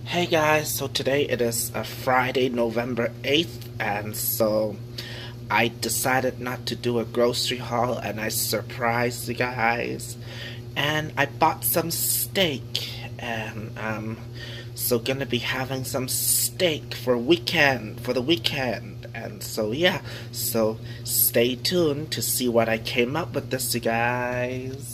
Hey guys, so today it is a Friday, November 8th, and so I decided not to do a grocery haul and I surprised you guys. And I bought some steak and so gonna be having some steak for the weekend. And so yeah, so stay tuned to see what I came up with this you guys.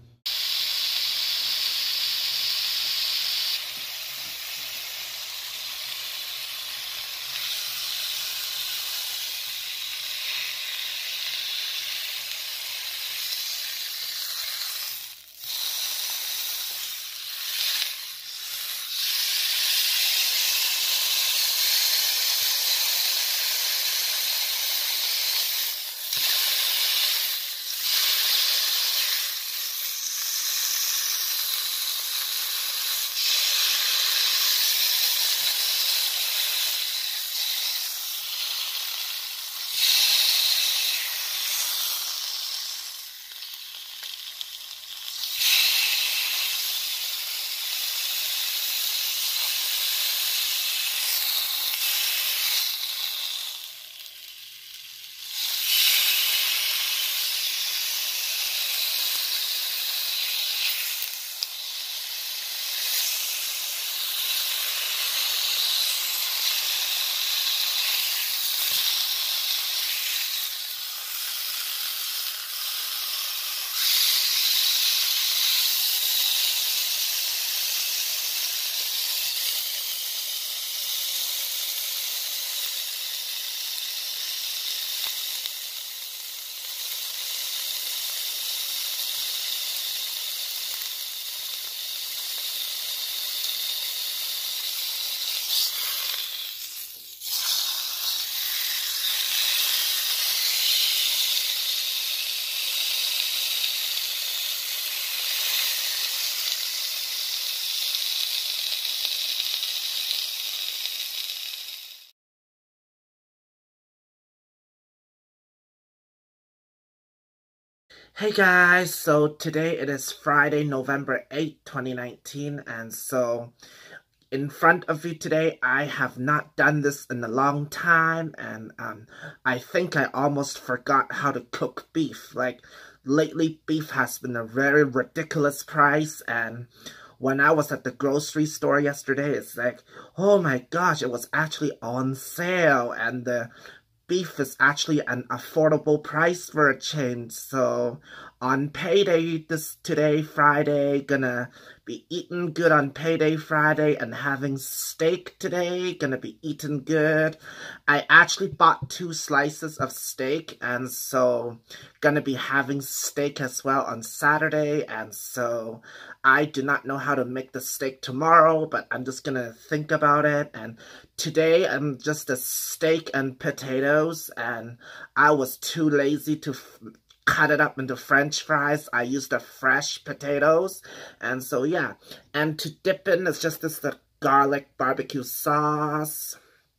Hey guys, so today it is Friday, November 8th, 2019, and so in front of you today, I have not done this in a long time, and I think I almost forgot how to cook beef. Like, lately beef has been a very ridiculous price, and when I was at the grocery store yesterday, it's like, oh my gosh, it was actually on sale, and the beef is actually an affordable price for a change. So on payday today, Friday, gonna be eating good on payday Friday and having steak today, gonna be eating good. I actually bought 2 slices of steak, and so gonna be having steak as well on Saturday. And so I do not know how to make the steak tomorrow, but I'm just gonna think about it. And today I'm just a steak and potatoes, and I was too lazy to cut it up into French fries. I used the fresh potatoes, and so yeah. And to dip in, it's just the garlic barbecue sauce.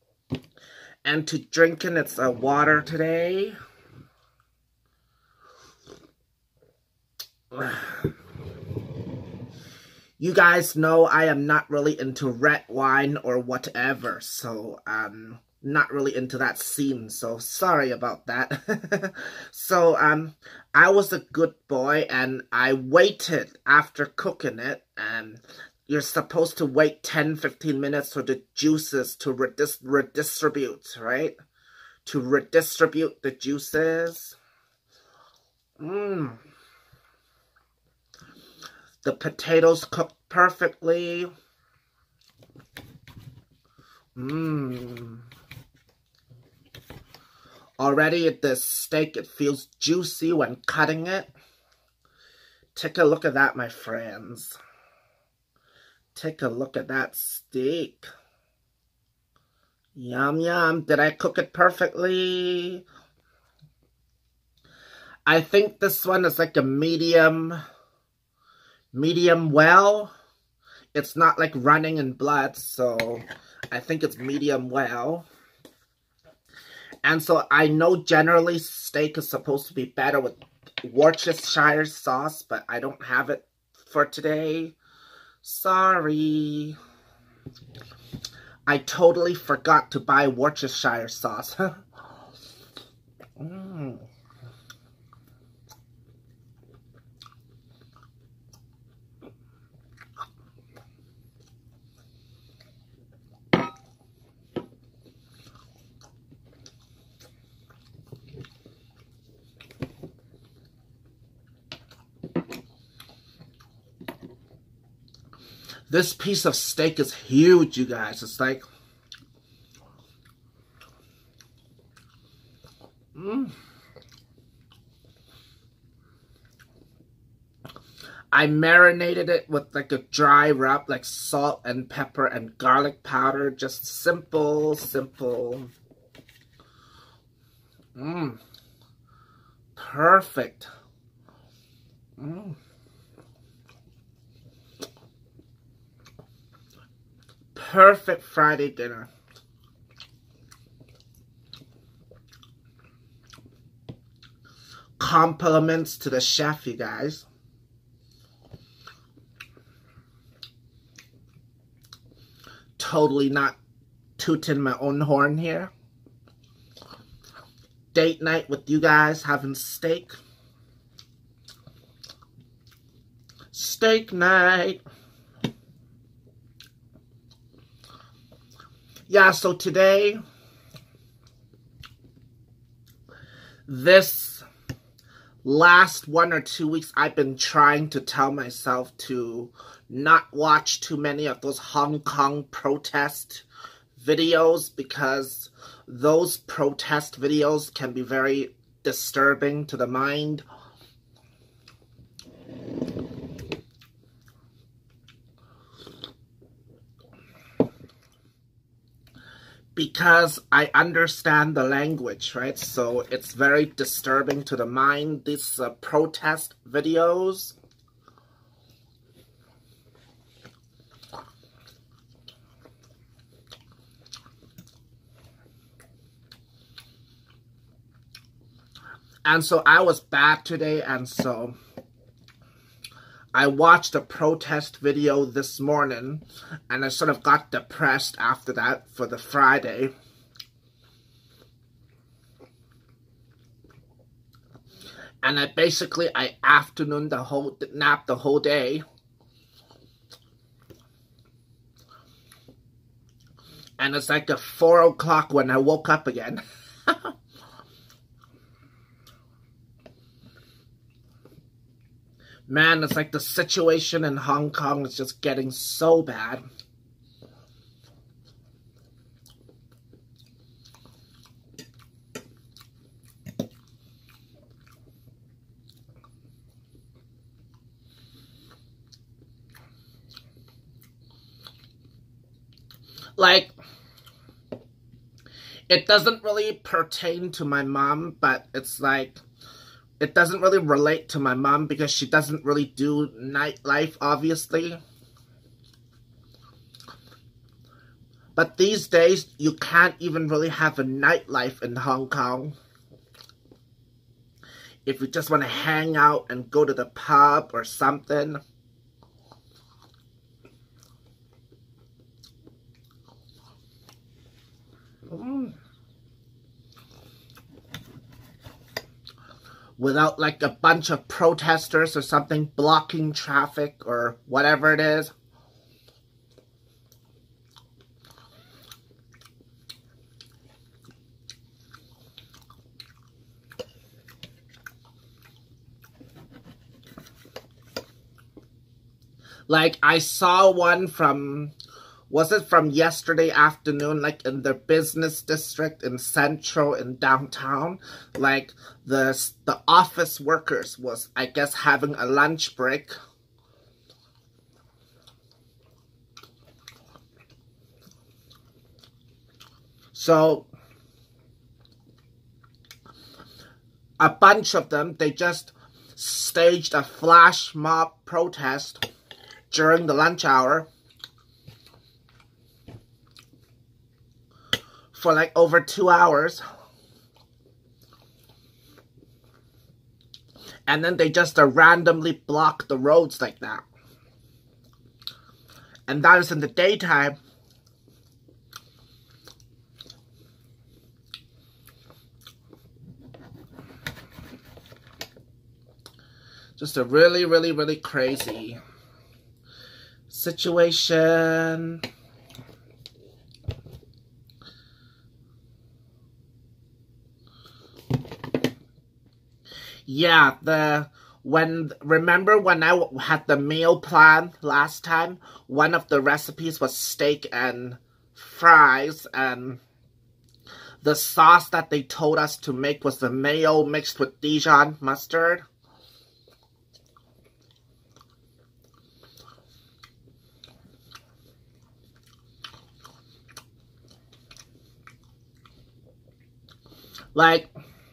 And to drink in, it's water today. You guys know I am not really into red wine or whatever, so not really into that scene, so sorry about that. So I was a good boy and I waited after cooking it, and you're supposed to wait 10-15 minutes for the juices to redistribute, right? To redistribute the juices. The potatoes cooked perfectly. Already the steak, it feels juicy when cutting it. Take a look at that, my friends. Take a look at that steak. Yum, yum. Did I cook it perfectly? I think this one is like a medium well. It's not like running in blood, so I think it's medium well. And so I know generally steak is supposed to be better with Worcestershire sauce, but I don't have it for today. Sorry. I totally forgot to buy Worcestershire sauce. This piece of steak is huge, you guys. It's like... I marinated it with like a dry rub, like salt and pepper and garlic powder. Just simple. Perfect. Perfect Friday dinner. Compliments to the chef, you guys. Totally not tooting my own horn here. Date night with you guys, having steak. Steak night. Yeah, so today, this last 1 or 2 weeks, I've been trying to tell myself to not watch too many of those Hong Kong protest videos, because those protest videos can be very disturbing to the mind. Because I understand the language, right? So it's very disturbing to the mind, these protest videos. And so I was bad today, and so I watched a protest video this morning, and I sort of got depressed after that for the Friday. And I napped the whole day. And it's like at 4 o'clock when I woke up again. Man, it's like the situation in Hong Kong is just getting so bad. Like, it doesn't really pertain to my mom, but it's like, it doesn't really relate to my mom because she doesn't really do nightlife, obviously. But these days, you can't even really have a nightlife in Hong Kong. If you just want to hang out and go to the pub or something. Without like a bunch of protesters or something blocking traffic or whatever it is. Like, I saw one from, was it from yesterday afternoon, like in the business district in Central in downtown? Like, the office workers was, I guess, having a lunch break. So, a bunch of them, they just staged a flash mob protest during the lunch hour for like over 2 hours. And then they just randomly block the roads like that. And that is in the daytime. Just a really, really, really crazy situation. Yeah, remember when I had the meal plan last time? One of the recipes was steak and fries, and the sauce that they told us to make was the mayo mixed with Dijon mustard. Like,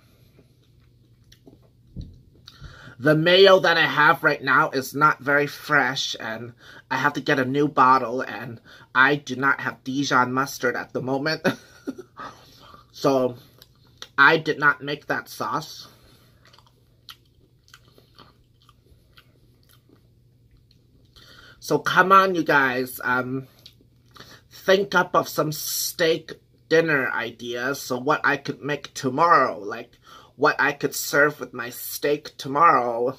the mayo that I have right now is not very fresh, and I have to get a new bottle, and I do not have Dijon mustard at the moment. So, I did not make that sauce. So, come on, you guys. Think up of some steak dinner ideas, so what I could make tomorrow. Like, what I could serve with my steak tomorrow.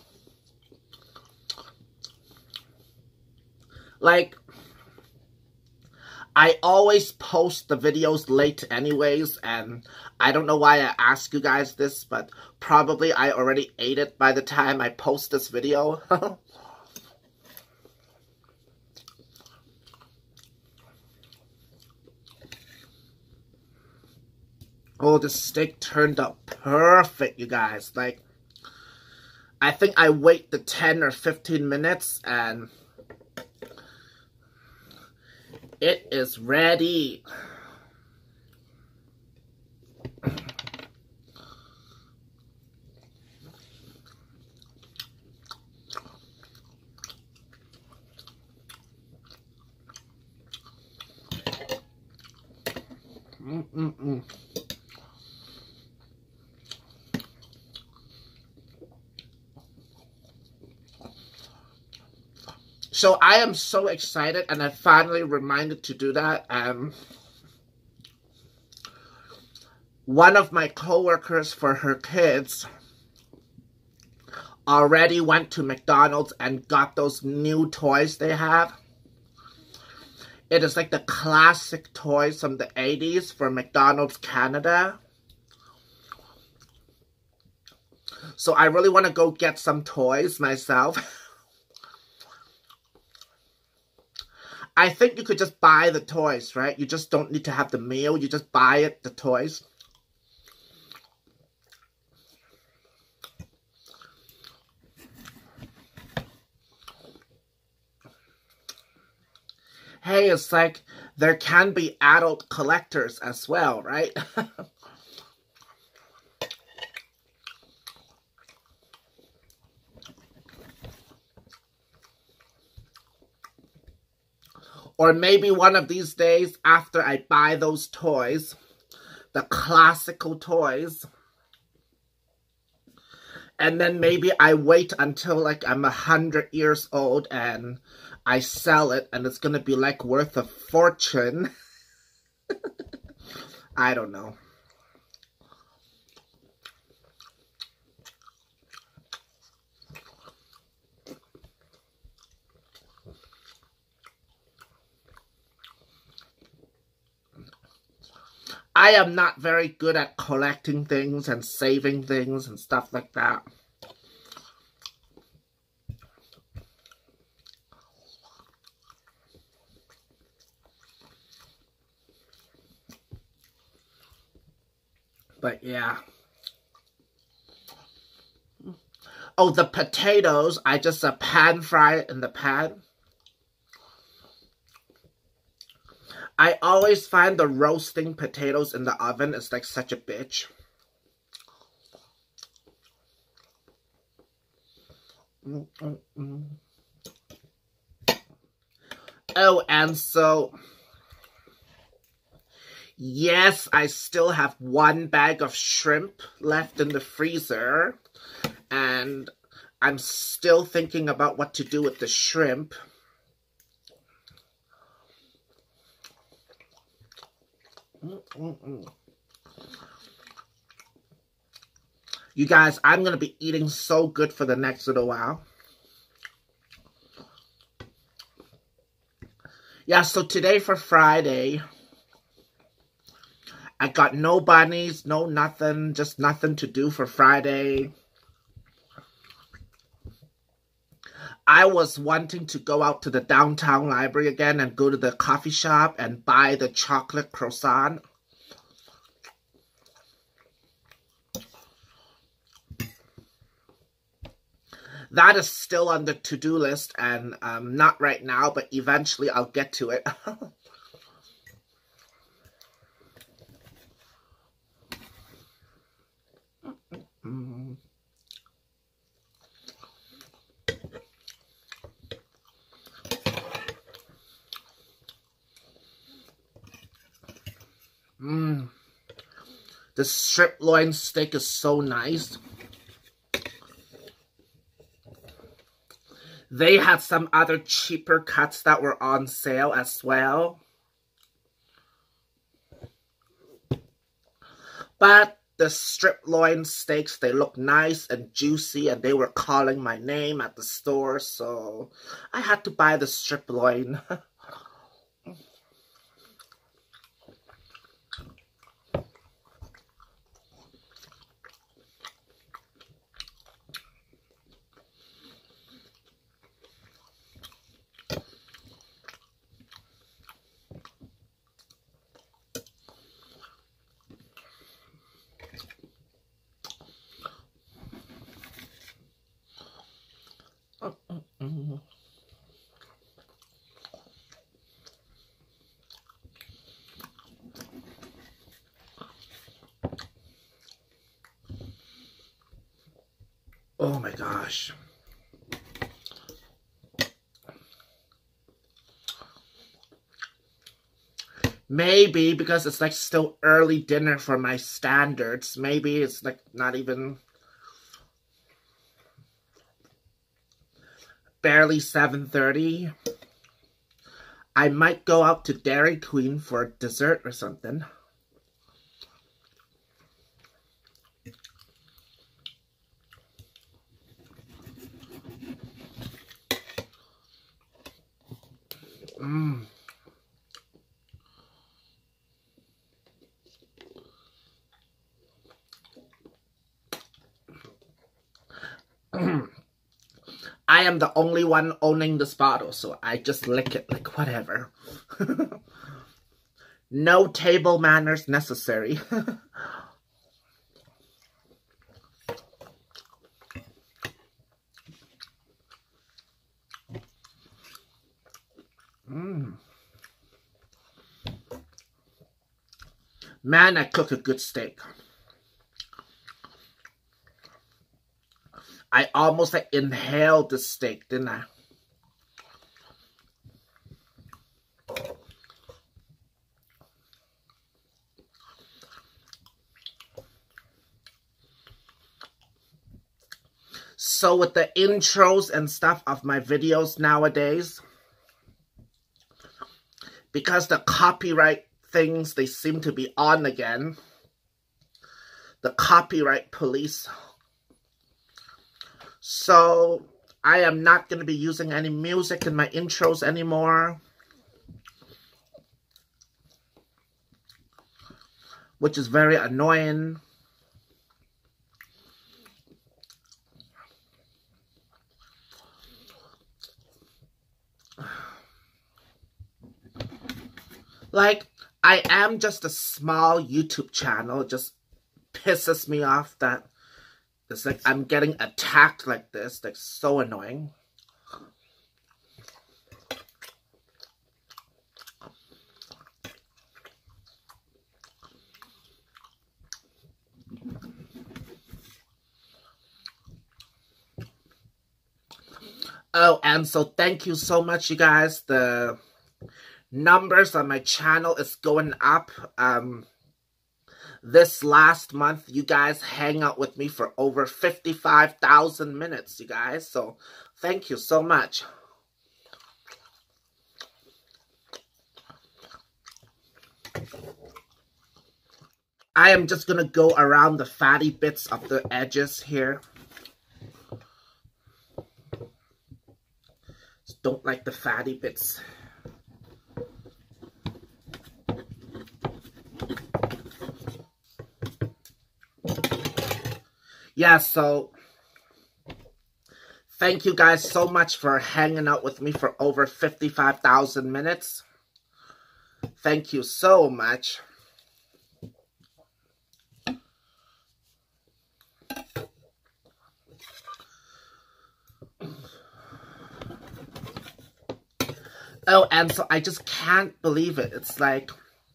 Like, I always post the videos late anyways, and I don't know why I ask you guys this, but probably I already ate it by the time I post this video. Oh, the steak turned out perfect, you guys. Like, I think I wait the 10 or 15 minutes, and it is ready. So I am so excited, and I finally reminded to do that. One of my coworkers for her kids already went to McDonald's and got those new toys they have. It is like the classic toys from the 80s for McDonald's Canada. So I really want to go get some toys myself. I think you could just buy the toys, right? You just don't need to have the meal. You just buy it, the toys. Hey, it's like there can be adult collectors as well, right? Or maybe one of these days, after I buy those toys, the classical toys, and then maybe I wait until like I'm 100 years old and I sell it, and it's going to be like worth a fortune. I don't know. I am not very good at collecting things and saving things and stuff like that. But yeah. Oh, the potatoes, I just pan fry it in the pan. I always find the roasting potatoes in the oven is like such a bitch. Oh, and so, yes, I still have one bag of shrimp left in the freezer, and I'm still thinking about what to do with the shrimp. You guys, I'm going to be eating so good for the next little while. Yeah, so today for Friday, I got no bunnies, no nothing, just nothing to do for Friday. I was wanting to go out to the downtown library again and go to the coffee shop and buy the chocolate croissant. That is still on the to-do list, and not right now, but eventually I'll get to it. The strip loin steak is so nice. They had some other cheaper cuts that were on sale as well. But the strip loin steaks, they look nice and juicy, and they were calling my name at the store, so I had to buy the strip loin. Oh my gosh. Maybe because it's like still early dinner for my standards. Maybe it's like not even barely 7:30. I might go out to Dairy Queen for dessert or something. I am the only one owning this bottle, so I just lick it like whatever. No table manners necessary. Man, I cook a good steak. I almost like inhaled the steak, didn't I? So with the intros and stuff of my videos nowadays, because the copyright things, they seem to be on again. The copyright police. So I am not going to be using any music in my intros anymore, which is very annoying. Like, I am just a small YouTube channel. It just pisses me off that it's like I'm getting attacked like this. Like, so annoying. Oh, and so thank you so much, you guys. The numbers on my channel is going up. This last month, you guys hang out with me for over 55,000 minutes, you guys. So, thank you so much. I am just gonna go around the fatty bits of the edges here. Just don't like the fatty bits. Yeah, so thank you guys so much for hanging out with me for over 55,000 minutes. Thank you so much. Oh, and so I just can't believe it. It's like,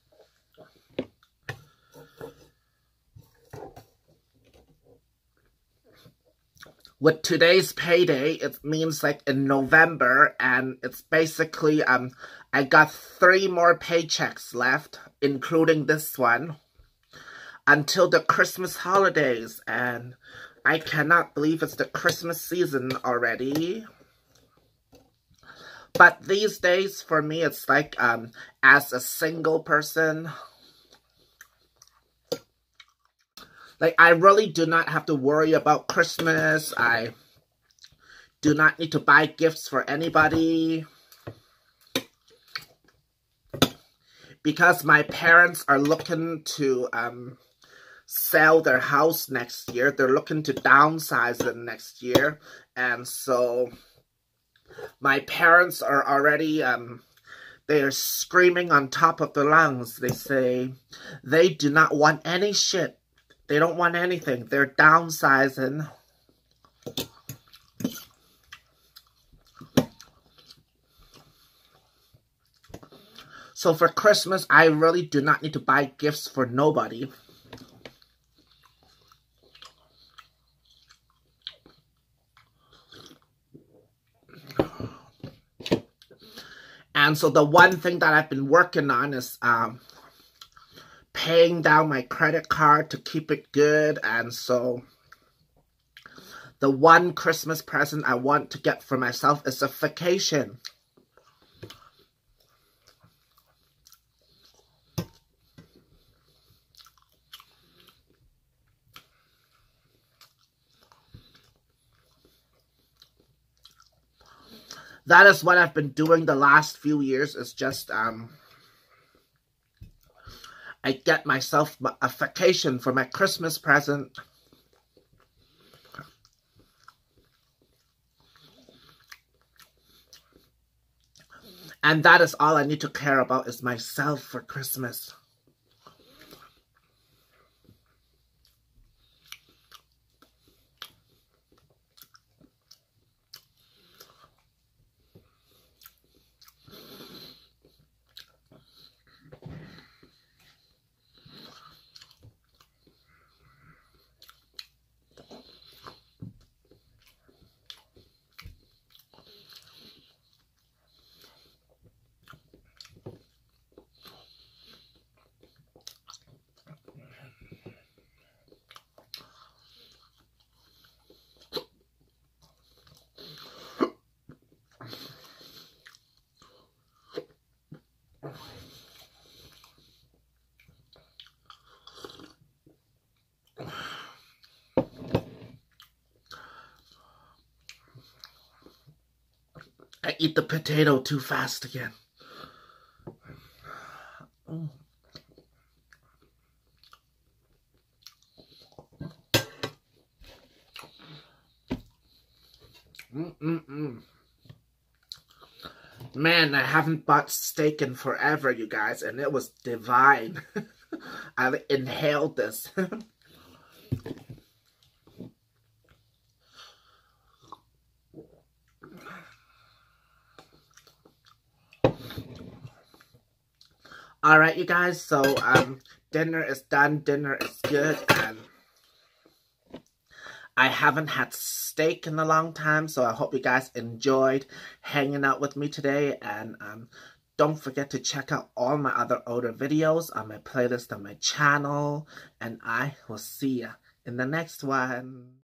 with today's payday, it means like in November, and it's basically, I got 3 more paychecks left, including this one, until the Christmas holidays, and I cannot believe it's the Christmas season already. But these days, for me, it's like, as a single person, like, I really do not have to worry about Christmas. I do not need to buy gifts for anybody, because my parents are looking to sell their house next year. They're looking to downsize it next year, and so my parents are already, they are screaming on top of their lungs. They say they do not want any shit. They don't want anything. They're downsizing. So for Christmas, I really do not need to buy gifts for nobody. And so the one thing that I've been working on is paying down my credit card to keep it good. And so the one Christmas present I want to get for myself is a vacation. That is what I've been doing the last few years, is just, I get myself a vacation for my Christmas present. And that is all I need to care about, is myself for Christmas. I eat the potato too fast again. Man, I haven't bought steak in forever, you guys, and it was divine. I inhaled this. Alright, you guys, so dinner is done, dinner is good, and I haven't had steak in a long time, so I hope you guys enjoyed hanging out with me today, and don't forget to check out all my other older videos on my playlist on my channel, and I will see ya in the next one.